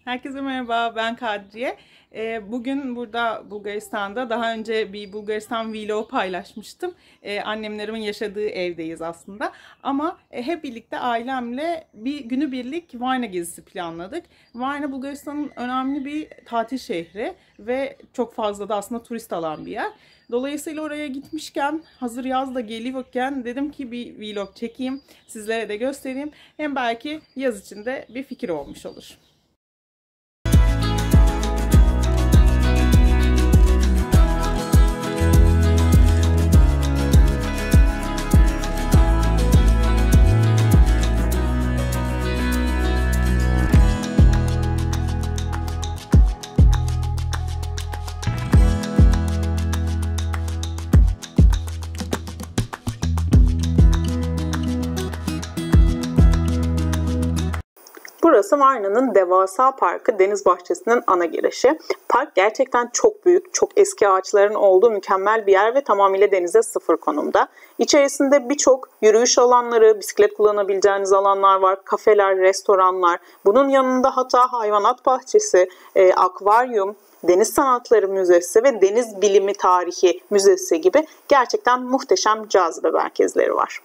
Herkese merhaba, ben Kadriye. Bugün burada Bulgaristan'da daha önce bir Bulgaristan vlog paylaşmıştım. Annemlerimin yaşadığı evdeyiz aslında. Ama hep birlikte ailemle bir günübirlik Varna gezisi planladık. Varna Bulgaristan'ın önemli bir tatil şehri ve çok fazla da aslında turist alan bir yer. Dolayısıyla oraya gitmişken, hazır yaz da geliyorken dedim ki bir vlog çekeyim, sizlere de göstereyim. Hem belki yaz için de bir fikir olmuş olur. Burası Varna'nın devasa parkı, deniz bahçesinin ana girişi. Park gerçekten çok büyük, çok eski ağaçların olduğu mükemmel bir yer ve tamamıyla denize sıfır konumda. İçerisinde birçok yürüyüş alanları, bisiklet kullanabileceğiniz alanlar var, kafeler, restoranlar. Bunun yanında hatta hayvanat bahçesi, akvaryum, Deniz Sanatları Müzesi ve Deniz Bilimi Tarihi Müzesi gibi gerçekten muhteşem cazibe merkezleri var.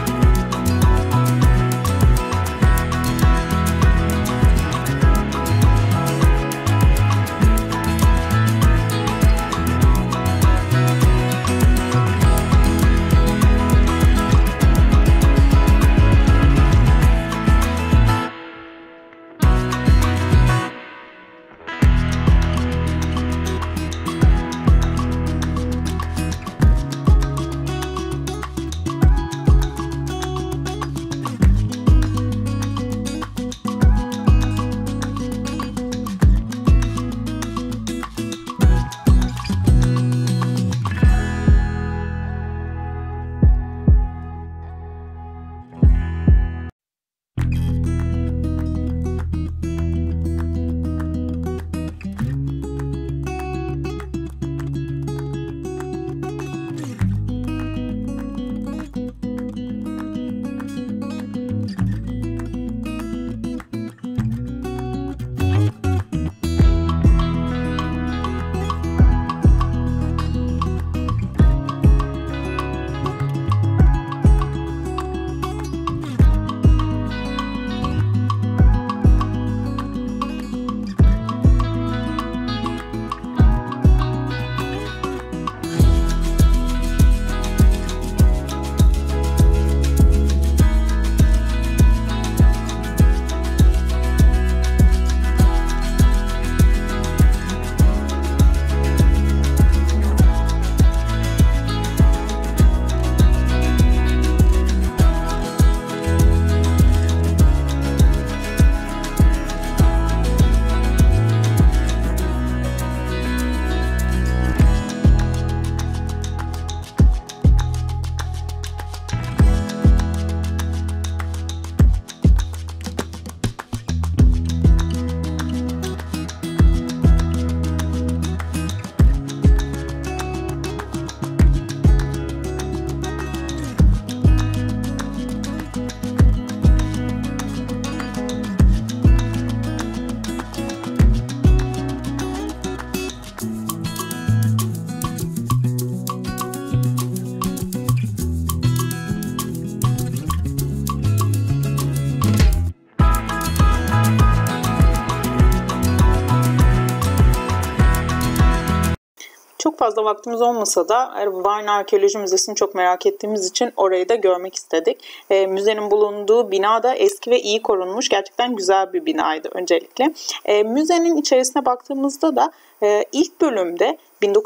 Çok fazla vaktimiz olmasa da Varna Arkeoloji Müzesi'ni çok merak ettiğimiz için orayı da görmek istedik. Müzenin bulunduğu bina da eski ve iyi korunmuş. Gerçekten güzel bir binaydı öncelikle. Müzenin içerisine baktığımızda da ilk bölümde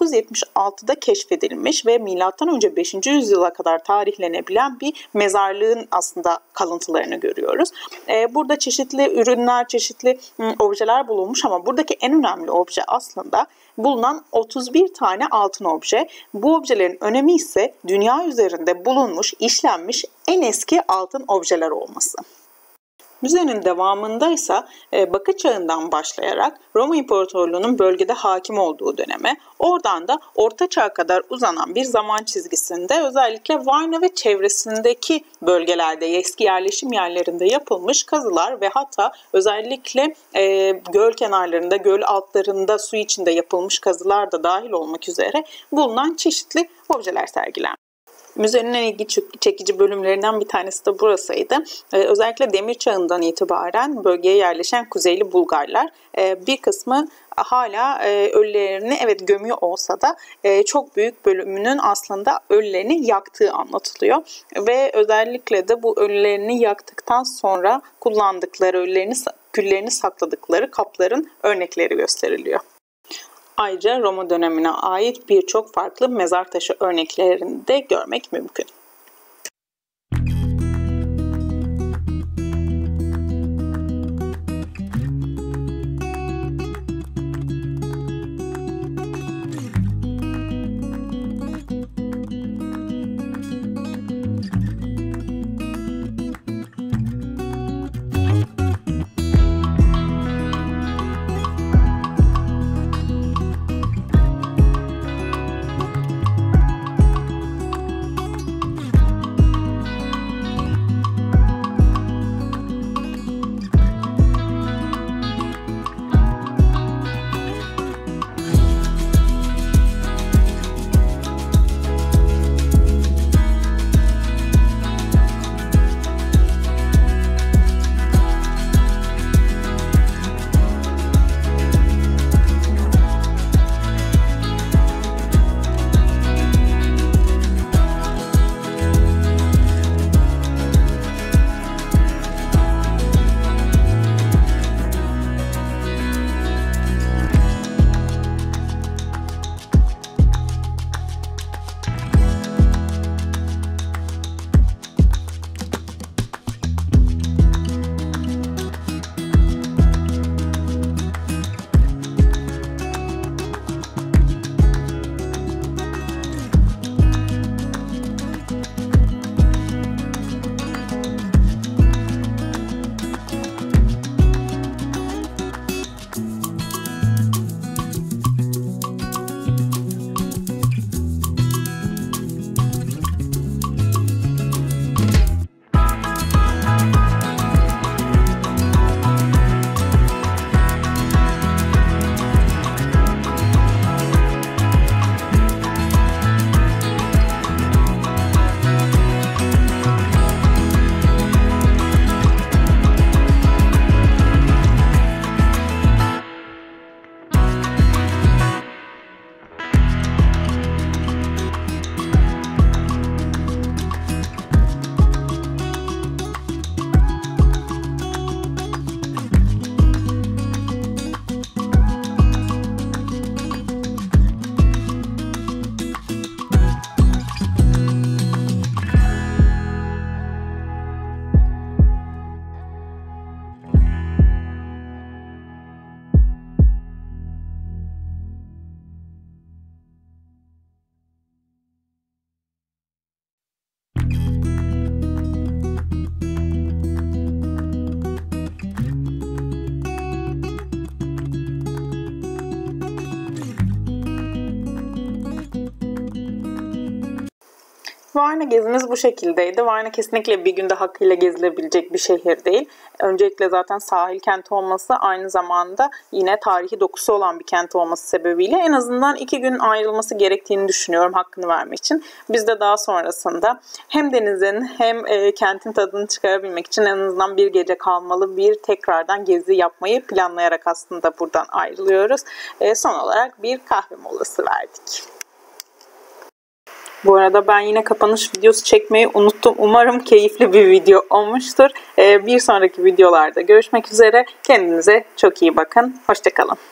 1976'da keşfedilmiş ve M.Ö. 5. yüzyıla kadar tarihlenebilen bir mezarlığın aslında kalıntılarını görüyoruz. Burada çeşitli ürünler, çeşitli objeler bulunmuş ama buradaki en önemli obje aslında bulunan 31 tane altın obje. Bu objelerin önemi ise dünya üzerinde bulunmuş, işlenmiş en eski altın objeler olması. Müzenin devamındaysa Bakı Çağı'ndan başlayarak Roma İmparatorluğu'nun bölgede hakim olduğu döneme, oradan da Orta Çağ'a kadar uzanan bir zaman çizgisinde özellikle Varna ve çevresindeki bölgelerde, eski yerleşim yerlerinde yapılmış kazılar ve hatta özellikle göl kenarlarında, göl altlarında su içinde yapılmış kazılar da dahil olmak üzere bulunan çeşitli objeler sergilenmiş. Müzenin en ilgi çekici bölümlerinden bir tanesi de burasıydı. Özellikle Demir Çağı'ndan itibaren bölgeye yerleşen Kuzeyli Bulgarlar bir kısmı hala ölülerini evet gömüyor olsa da çok büyük bölümünün aslında ölülerini yaktığı anlatılıyor. Ve özellikle de bu ölülerini yaktıktan sonra kullandıkları küllerini sakladıkları kapların örnekleri gösteriliyor. Ayrıca Roma dönemine ait birçok farklı mezar taşı örneklerini de görmek mümkün. Varna gezimiz bu şekildeydi. Varna kesinlikle bir günde hakkıyla gezilebilecek bir şehir değil. Öncelikle zaten sahil kenti olması, aynı zamanda yine tarihi dokusu olan bir kent olması sebebiyle en azından 2 gün ayrılması gerektiğini düşünüyorum hakkını vermek için. Biz de daha sonrasında hem denizin hem kentin tadını çıkarabilmek için en azından bir gece kalmalı bir tekrardan gezi yapmayı planlayarak aslında buradan ayrılıyoruz. Son olarak bir kahve molası verdik. Bu arada ben yine kapanış videosu çekmeyi unuttum. Umarım keyifli bir video olmuştur. Bir sonraki videolarda görüşmek üzere. Kendinize çok iyi bakın. Hoşça kalın.